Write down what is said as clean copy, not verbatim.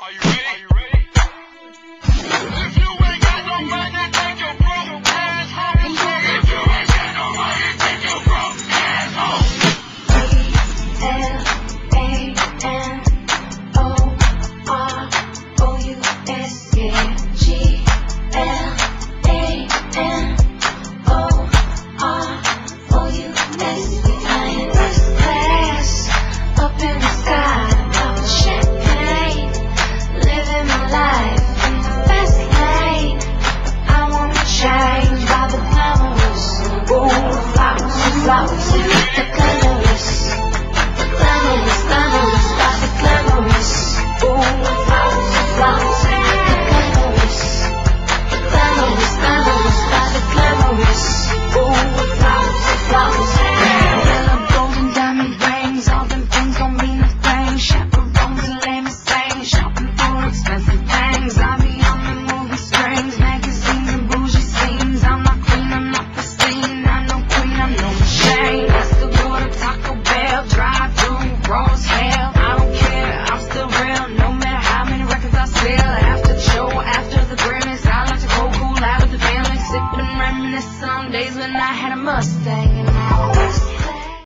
Are you ready? Are you ready? If you ain't got no money, take your broke ass home and show me. If you ain't got no money, take your broke ass home. G-L-A-N-O-R-O-U-S, yeah. G-L-A-N-O-R-O-U-S. We flying first class up in the sky, popping champagne, living my life in the fast lane. I wanna change by the glamorous, ooh, flowers, flowers, the glamorous, glamorous, glamorous, by the glamorous, ooh, flowers, flowers, the glamorous, glamorous, glamorous, by the glamorous, ooh, flowers, flowers. Yellow, golden, diamond rings, all them things gon' mean a thing. Chaperones and lame insane, shopping for expensive things. I be on the movie screens, magazines and bougie scenes. I'm not queen, I'm not pristine. I'm no queen, I'm no machine. I still go to Taco Bell, drive through raw as hell. I don't care, I'm still real, no matter how many records I sell. After the show, after the Grammys, I like to go cool out with the family, sipping, reminiscing on days when I had a Mustang.